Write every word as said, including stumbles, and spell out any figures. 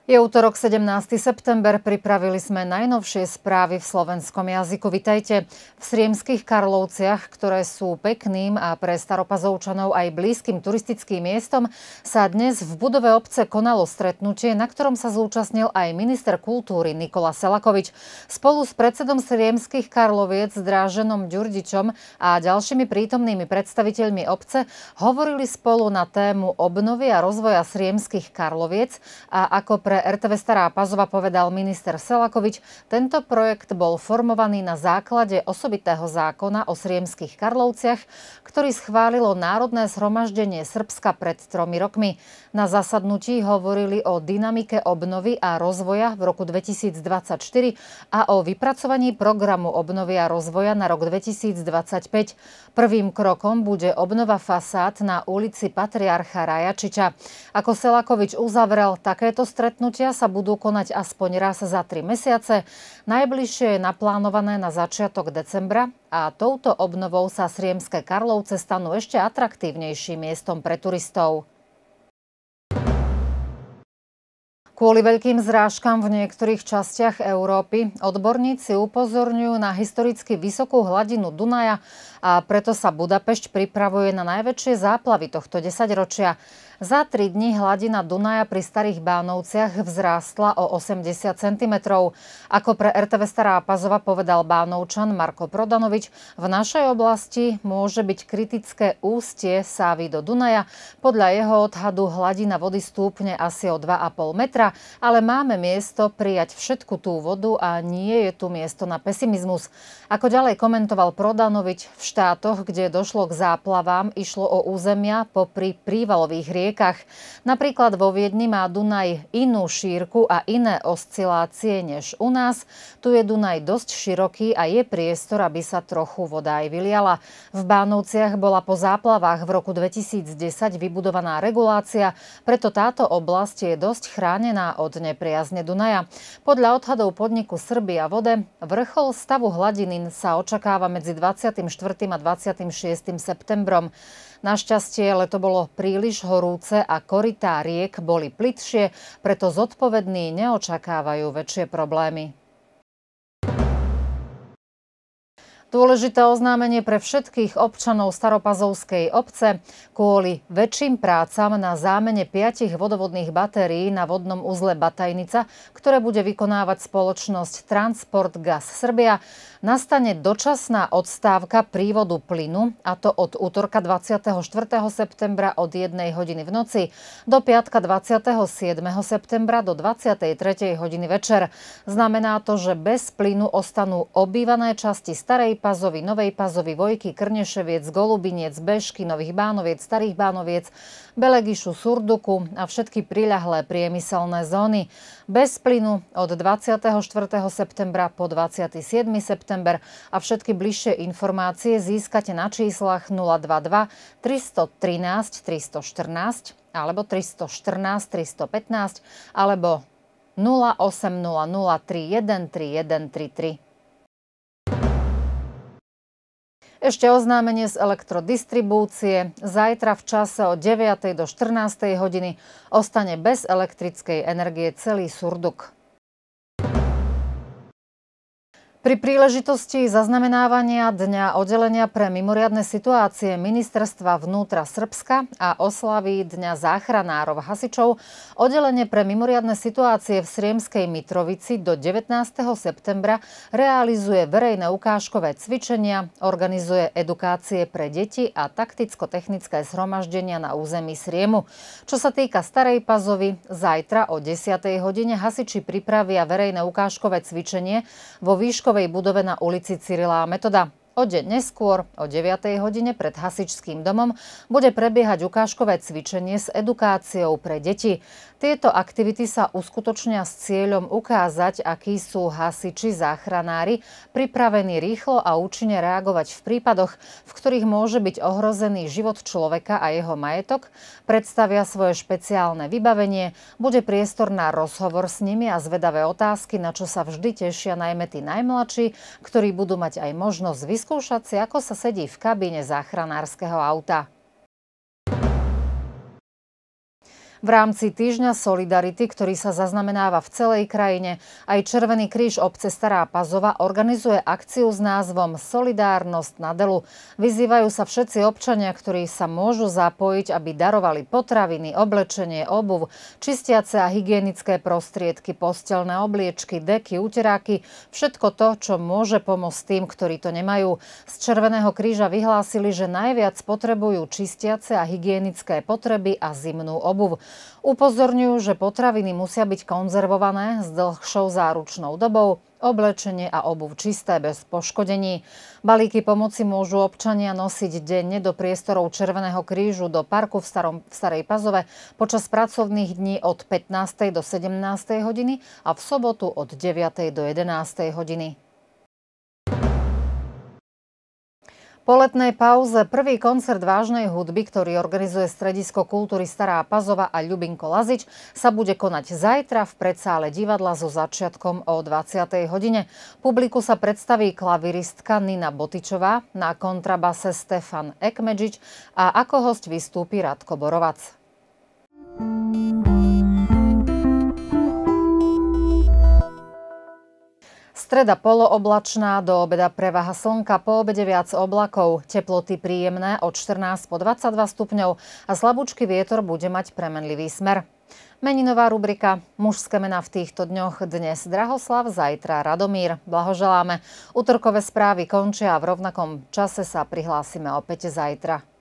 Je utorok sedemnásteho september, pripravili sme najnovšie správy v slovenskom jazyku. Vitajte v Sriemskych Karlovciach, ktoré sú pekným a pre Staropazovčanov aj blízkym turistickým miestom, sa dnes v budove obce konalo stretnutie, na ktorom sa zúčastnil aj minister kultúry Nikola Selakovič. Spolu s predsedom Sriemskych Karloviec Dráženom Ďurdičom a ďalšími prítomnými predstaviteľmi obce hovorili spolu na tému obnovy a rozvoja Sriemskych Karloviec a ako pre er té vé Stará Pazova povedal minister Selakovič, tento projekt bol formovaný na základe osobitého zákona o Sriemskych Karlovciach, ktorý schválilo Národné zhromaždenie Srbska pred tromi rokmi. Na zasadnutí hovorili o dynamike obnovy a rozvoja v roku dvetisícdvadsaťštyri a o vypracovaní programu obnovy a rozvoja na rok dvetisícdvadsaťpäť. Prvým krokom bude obnova fasád na ulici Patriarcha Rajačiča. Ako Selakovič uzavrel, takéto stretnutia sa budú konať aspoň raz za tri mesiace. Najbližšie je naplánované na začiatok decembra a touto obnovou sa Sriemské Karlovce stanú ešte atraktívnejším miestom pre turistov. Kvôli veľkým zrážkam v niektorých častiach Európy odborníci upozorňujú na historicky vysokú hladinu Dunaja a preto sa Budapešť pripravuje na najväčšie záplavy tohto desaťročia. Za tri dni hladina Dunaja pri Starých Bánovciach vzrástla o osemdesiat centimetrov. Ako pre er té vé Stará Pazova povedal Bánovčan Marko Prodanovič, v našej oblasti môže byť kritické ústie Sávy do Dunaja. Podľa jeho odhadu hladina vody stúpne asi o dva a pol metra, ale máme miesto prijať všetku tú vodu a nie je tu miesto na pesimizmus. Ako ďalej komentoval Prodanovič, v štátoch, kde došlo k záplavám, išlo o územia popri prívalových riekach. Napríklad vo Viedni má Dunaj inú šírku a iné oscilácie než u nás. Tu je Dunaj dosť široký a je priestor, aby sa trochu voda aj vyliala. V Bánovciach bola po záplavách v roku dvetisícdesať vybudovaná regulácia, preto táto oblasť je dosť chránená od nepriazne Dunaja. Podľa odhadov podniku Srbia vode, vrchol stavu hladiny sa očakáva medzi dvadsiatym štvrtým a dvadsiatym šiestym septembrom. Našťastie leto bolo príliš horúce a korytá riek boli plytšie, preto zodpovední neočakávajú väčšie problémy. Dôležité oznámenie pre všetkých občanov Staropazovskej obce. Kvôli väčším prácam na zámene piatich vodovodných batérií na vodnom uzle Batajnica, ktoré bude vykonávať spoločnosť Transport Gas Srbia, nastane dočasná odstávka prívodu plynu, a to od útorka dvadsiateho štvrtého septembra od jednej hodiny v noci do piatka dvadsiateho siedmeho septembra do dvadsiatej tretej hodiny večer. Znamená to, že bez plynu ostanú obývané časti Starej Pazovy, Novej Pazovy, Vojky, Krneševiec, Golubiniec, Bežky, Nových Bánoviec, Starých Bánoviec, Belegišu, Surduku a všetky priľahlé priemyselné zóny. Bez plynu od dvadsiateho štvrtého septembra po dvadsiateho siedmeho september a všetky bližšie informácie získate na číslach nula dvadsaťdva tristotrinásť tristoštrnásť alebo tristoštrnásť tristopätnásť alebo nula osem nula nula tri jeden tri jeden tri tri. Ešte oznámenie z elektrodistribúcie. Zajtra v čase od deviatej do štrnástej hodiny ostane bez elektrickej energie celý Surduk. Pri príležitosti zaznamenávania Dňa oddelenia pre mimoriadne situácie Ministerstva vnútra Srbska a oslavy Dňa záchranárov hasičov oddelenie pre mimoriadne situácie v Sriemskej Mitrovici do devätnásteho septembra realizuje verejné ukážkové cvičenia, organizuje edukácie pre deti a takticko-technické zhromaždenia na území Sriemu. Čo sa týka Starej Pazovy, zajtra o desiatej hodine hasiči pripravia verejné ukážkové cvičenie vo výške budove na ulici Cyrila a Metoda. O deň neskôr, o deviatej hodine pred hasičským domom, bude prebiehať ukážkové cvičenie s edukáciou pre deti. Tieto aktivity sa uskutočnia s cieľom ukázať, akí sú hasiči záchranári pripravení rýchlo a účinne reagovať v prípadoch, v ktorých môže byť ohrozený život človeka a jeho majetok, predstavia svoje špeciálne vybavenie, bude priestor na rozhovor s nimi a zvedavé otázky, na čo sa vždy tešia najmä tí najmladší, ktorí budú mať aj možnosť vyskúšať si, ako sa sedí v kabíne záchranárskeho auta. V rámci Týždňa solidarity, ktorý sa zaznamenáva v celej krajine, aj Červený kríž obce Stará Pazova organizuje akciu s názvom Solidárnosť na delu. Vyzývajú sa všetci občania, ktorí sa môžu zapojiť, aby darovali potraviny, oblečenie, obuv, čistiace a hygienické prostriedky, posteľné obliečky, deky, uteráky, všetko to, čo môže pomôcť tým, ktorí to nemajú. Z Červeného kríža vyhlásili, že najviac potrebujú čistiace a hygienické potreby a zimnú obuv. Upozorňujú, že potraviny musia byť konzervované s dlhšou záručnou dobou, oblečenie a obuv čisté bez poškodení. Balíky pomoci môžu občania nosiť denne do priestorov Červeného krížu do parku v, Starom, v Starej Pazove počas pracovných dní od pätnástej do sedemnástej hodiny a v sobotu od deviatej do jedenástej hodiny. Po letnej pauze prvý koncert vážnej hudby, ktorý organizuje Stredisko kultúry Stará Pazova a Ľubinko Lazič, sa bude konať zajtra v predsále divadla so začiatkom o dvadsiatej hodine. Publiku sa predstaví klaviristka Nina Botičová, na kontrabase Stefan Ekmedžič a ako hosť vystúpi Radko Borovac. Streda polooblačná, do obeda prevaha slnka, po obede viac oblakov, teploty príjemné od štrnásť po dvadsaťdva stupňov a slabúčky vietor bude mať premenlivý smer. Meninová rubrika Mužské mená v týchto dňoch, dnes Drahoslav, zajtra Radomír. Blahoželáme. Utorkové správy končia a v rovnakom čase sa prihlásime opäť zajtra.